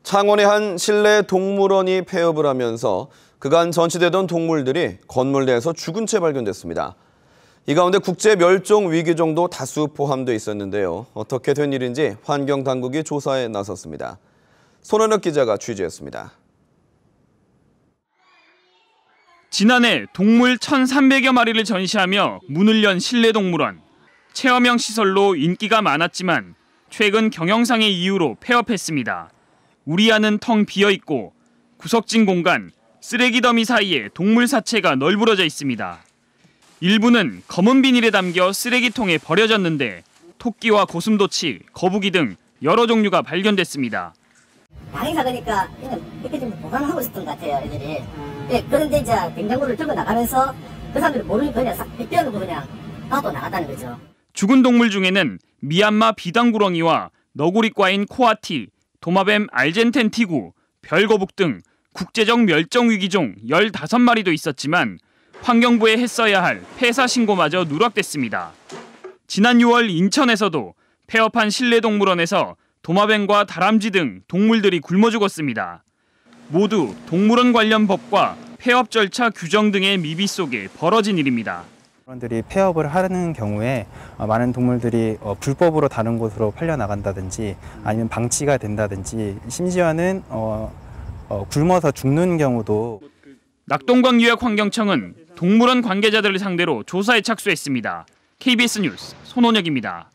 창원의 한 실내 동물원이 폐업을 하면서 그간 전시되던 동물들이 건물내에서 죽은 채 발견됐습니다. 이 가운데 국제 멸종 위기종도 다수 포함돼 있었는데요. 어떻게 된 일인지 환경당국이 조사에 나섰습니다. 손원혁 기자가 취재했습니다. 지난해 동물 1,300여 마리를 전시하며 문을 연 실내동물원. 체험형 시설로 인기가 많았지만 최근 경영상의 이유로 폐업했습니다. 우리안은 텅 비어있고 구석진 공간, 쓰레기 더미 사이에 동물 사체가 널브러져 있습니다. 일부는 검은 비닐에 담겨 쓰레기통에 버려졌는데 토끼와 고슴도치, 거북이 등 여러 종류가 발견됐습니다. 당이 작으니까 이렇게 좀 보관하고 있었던 것 같아요, 애들이. 예, 그런데 이제 냉장고를 들고 나가면서 그 사람들이 모르니까 그냥 싹 떼어놓고 그냥 놔둬 나갔다는 거죠. 죽은 동물 중에는 미얀마 비단구렁이와 너구리과인 코아티, 도마뱀 알젠텐티구, 별거북 등 국제적 멸종위기종 15마리도 있었지만 환경부에 했어야 할 폐사 신고마저 누락됐습니다. 지난 6월 인천에서도 폐업한 실내동물원에서 도마뱀과 다람쥐 등 동물들이 굶어 죽었습니다. 모두 동물원 관련 법과 폐업 절차 규정 등의 미비 속에 벌어진 일입니다. 동물원들이 폐업을 하는 경우에 많은 동물들이 불법으로 다른 곳으로 팔려나간다든지 아니면 방치가 된다든지 심지어는 굶어서 죽는 경우도. 낙동강유역환경청은 동물원 관계자들을 상대로 조사에 착수했습니다. KBS 뉴스 손원혁입니다.